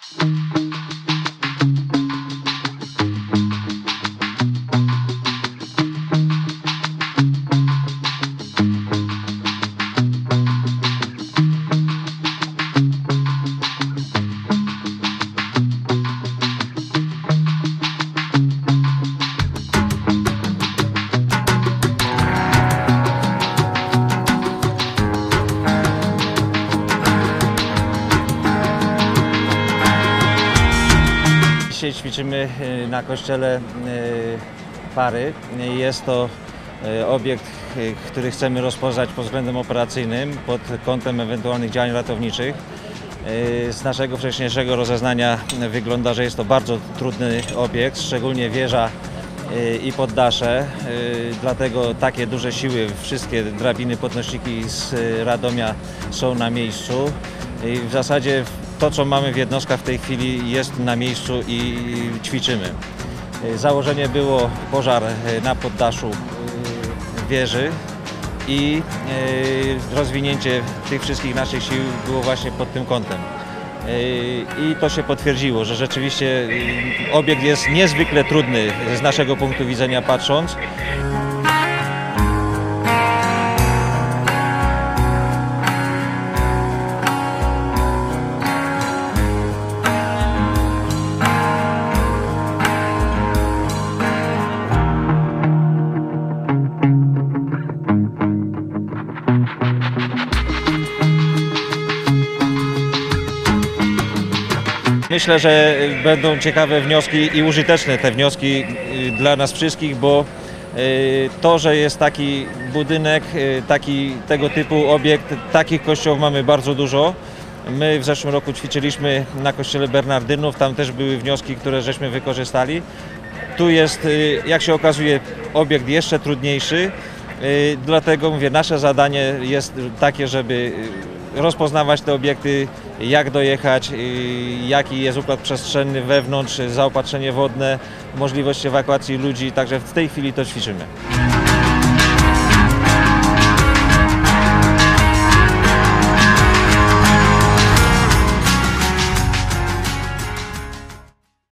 Dzisiaj ćwiczymy na kościele Pary. Jest to obiekt, który chcemy rozpoznać pod względem operacyjnym, pod kątem ewentualnych działań ratowniczych. Z naszego wcześniejszego rozeznania wygląda, że jest to bardzo trudny obiekt, szczególnie wieża i poddasze. Dlatego takie duże siły, wszystkie drabiny, podnośniki z Radomia są na miejscu. I w zasadzie to, co mamy w jednostkach w tej chwili, jest na miejscu i ćwiczymy. Założenie było pożar na poddaszu wieży i rozwinięcie tych wszystkich naszych sił było właśnie pod tym kątem. I to się potwierdziło, że rzeczywiście obiekt jest niezwykle trudny z naszego punktu widzenia patrząc. Myślę, że będą ciekawe wnioski i użyteczne te wnioski dla nas wszystkich, bo to, że jest taki budynek, tego typu obiekt, takich kościołów mamy bardzo dużo. My w zeszłym roku ćwiczyliśmy na kościele Bernardynów, tam też były wnioski, które żeśmy wykorzystali. Tu jest, jak się okazuje, obiekt jeszcze trudniejszy, dlatego mówię, nasze zadanie jest takie, żeby rozpoznawać te obiekty, jak dojechać, jaki jest układ przestrzenny wewnątrz, zaopatrzenie wodne, możliwość ewakuacji ludzi, także w tej chwili to ćwiczymy.